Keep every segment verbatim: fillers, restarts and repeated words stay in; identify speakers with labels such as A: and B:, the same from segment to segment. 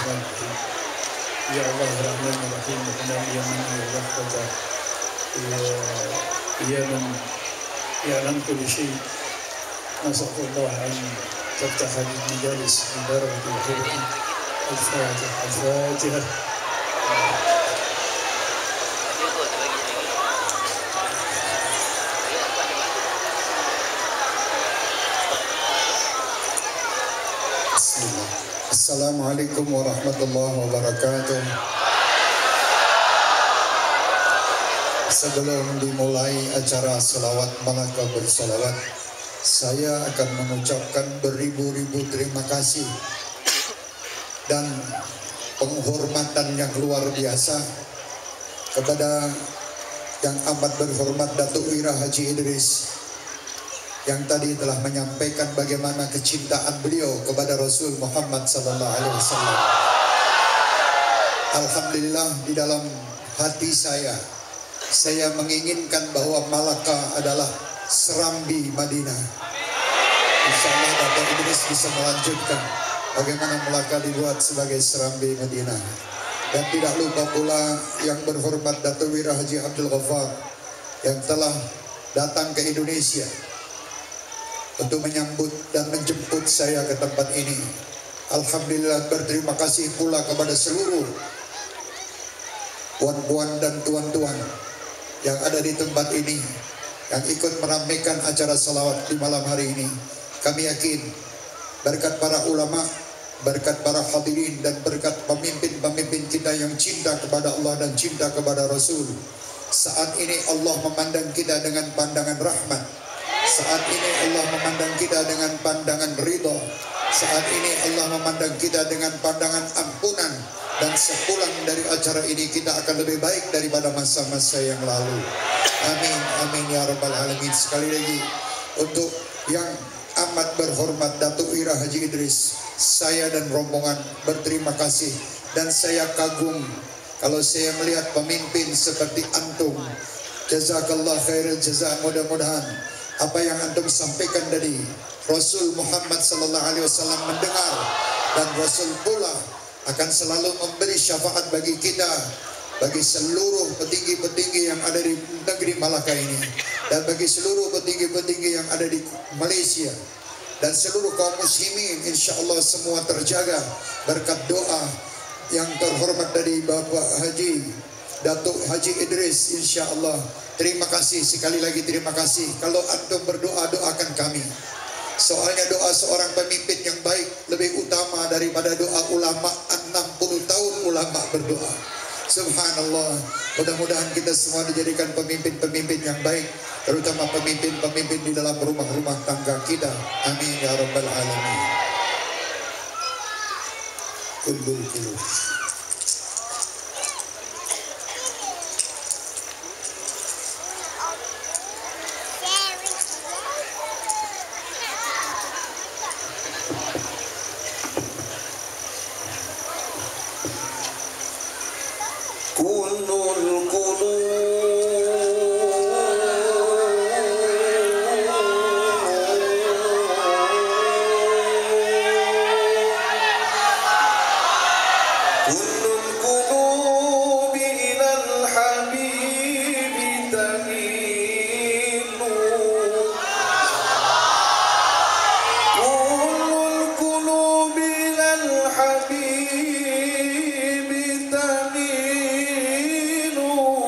A: Bismillahirrahmanirrahim. Ya Allah Rahman Rahim, Rahman Yaman Rahmata Ya Man Ya'lam kulli syai. Nas'alullah an تفتح هذه المجالس ببركة الخير. الفاتحة الفاتحة. Bismillah. Assalamualaikum warahmatullahi wabarakatuh. Sebelum dimulai acara salawat malaka bersalawat, saya akan mengucapkan beribu-ribu terima kasih dan penghormatan yang luar biasa kepada yang amat berhormat Datuk Wira Haji Idris yang tadi telah menyampaikan bagaimana kecintaan beliau kepada Rasul Muhammad sallallahu alaihi wasallam. Alhamdulillah, di dalam hati saya saya menginginkan bahwa Malaka adalah serambi Madinah. InsyaAllah Datuk Idris bisa melanjutkan bagaimana Melaka dibuat sebagai serambi Madinah. Dan tidak lupa pula yang berhormat Datuk Wira Haji Abdul Ghaffar yang telah datang ke Indonesia untuk menyambut dan menjemput saya ke tempat ini. Alhamdulillah, berterima kasih pula kepada seluruh puan-puan dan tuan-tuan yang ada di tempat ini yang ikut meramaikan acara salawat di malam hari ini. Kami yakin berkat para ulama, berkat para hadirin dan berkat pemimpin-pemimpin kita yang cinta kepada Allah dan cinta kepada Rasul, saat ini Allah memandang kita dengan pandangan rahmat. Saat ini Allah memandang kita dengan pandangan ridha. Saat ini Allah memandang kita dengan pandangan ampunan. Dan sepulang dari acara ini kita akan lebih baik daripada masa-masa yang lalu. Amin, amin ya rabbal alamin. Sekali lagi untuk yang amat berhormat Datuk Wira Haji Idris, saya dan rombongan berterima kasih. Dan saya kagum kalau saya melihat pemimpin seperti antum. Jazakallah khairul jazaa. Mudah-mudahan apa yang antum sampaikan tadi Rasul Muhammad sallallahu alaihi wasallam mendengar, dan Rasul pula akan selalu memberi syafaat bagi kita, bagi seluruh petinggi-petinggi yang ada di negeri Malaka ini, dan bagi seluruh petinggi-petinggi yang ada di Malaysia, dan seluruh kaum muslimin. InsyaAllah semua terjaga berkat doa yang terhormat dari Bapak Haji Datuk Haji Idris. InsyaAllah, terima kasih sekali lagi, terima kasih. Kalau antum berdoa, doakan kami. Soalnya doa seorang pemimpin yang baik lebih utama daripada doa ulama. Enam puluh tahun ulama berdoa. Subhanallah. Mudah-mudahan kita semua dijadikan pemimpin-pemimpin yang baik, terutama pemimpin-pemimpin di dalam rumah-rumah tangga kita. Amin ya rabbal alamin. Kullul kulul.
B: الحبيب تميل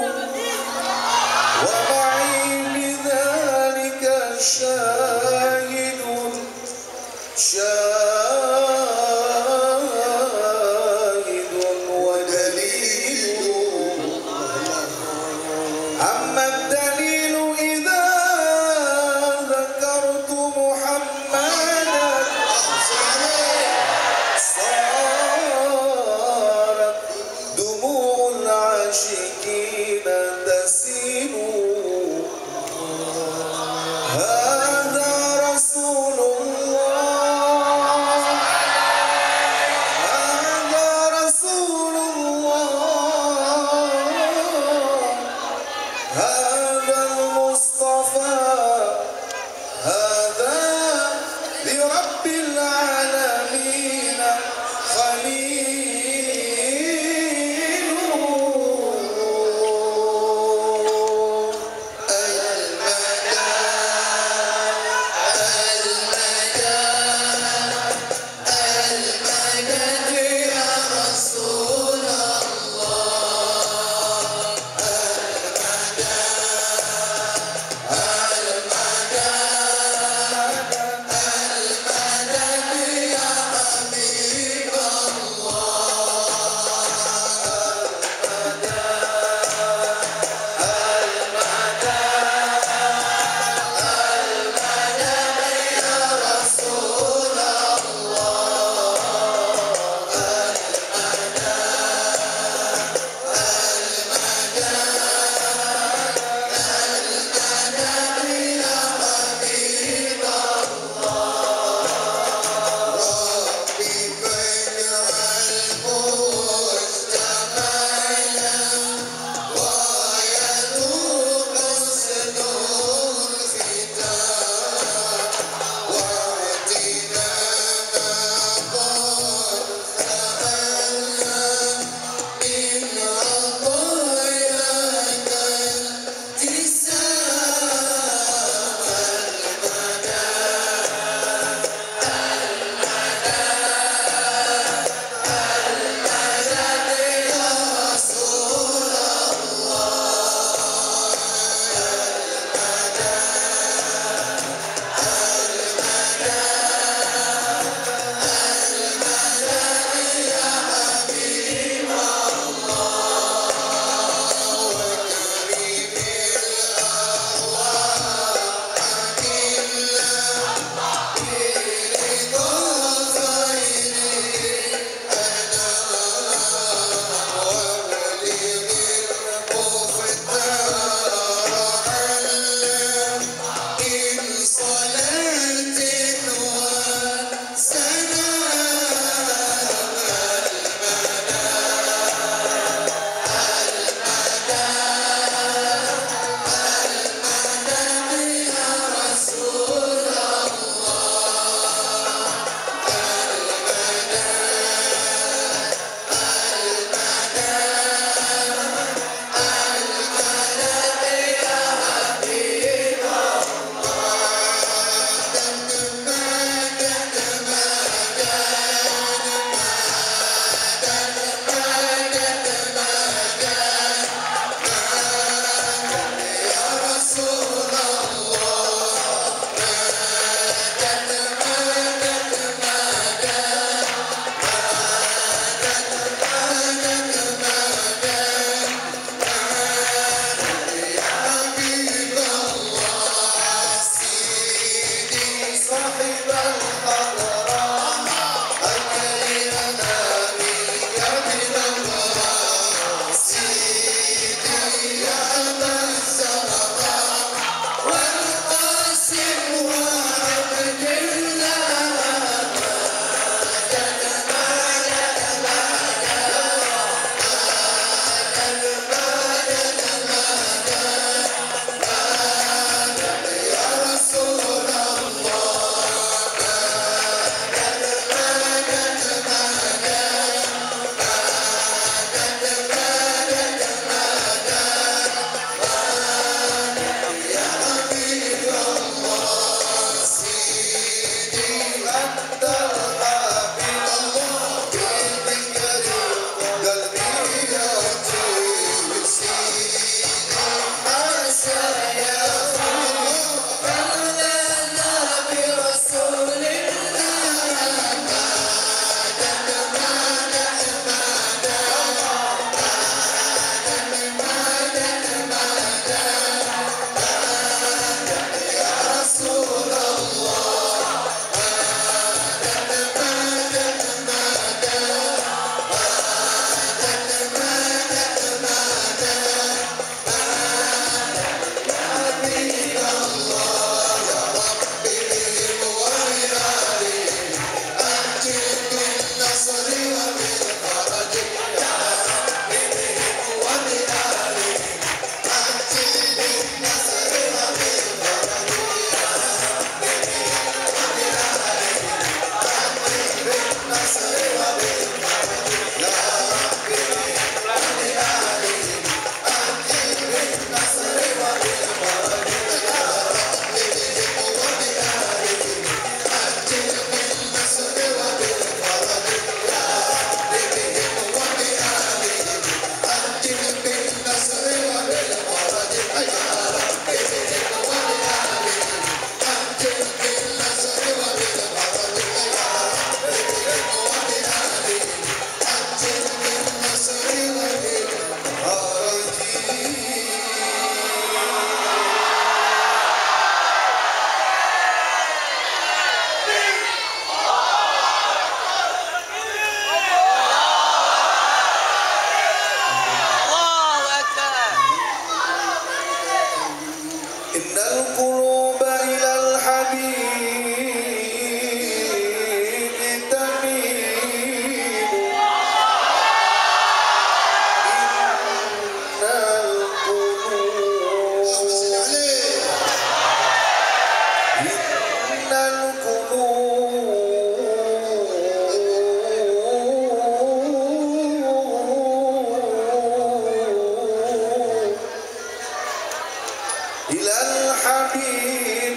B: الحبيب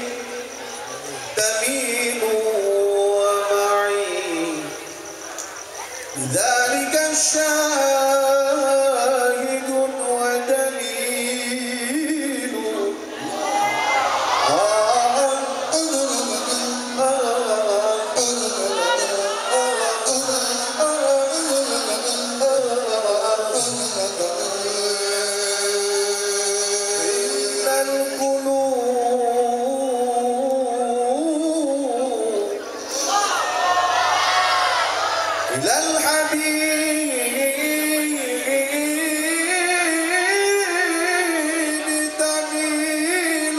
B: تميل ومعي بذلك الشاهد ودليل إلى الحبيب تميل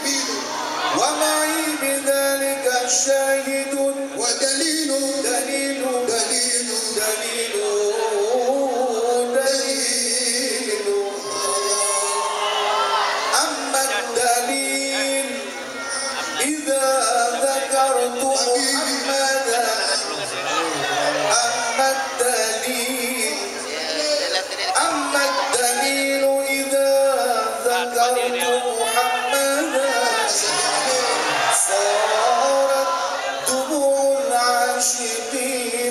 B: ومعي بذلك شاهد
A: ودليل
B: دليل
A: دليل
B: دليل دليل أما الدليل إذا ذكرت محمدا أما الدليل أما الدليل إذا ذكرت محمدا صارت دموع العاشقين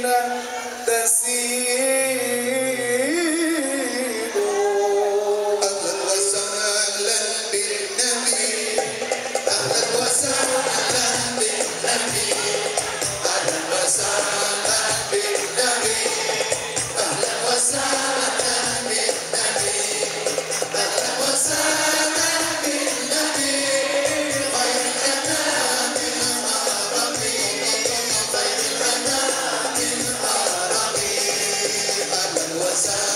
B: تسيل
A: أهلا وسهلا بالنبي أهلا وسهلا بالنبي أهلا وسهلا بالنبي أهلا وسهلا بالنبي أهلا وسهلا بالنبي خير الأنام العربي خير الأنام العربي أهلا وسهلا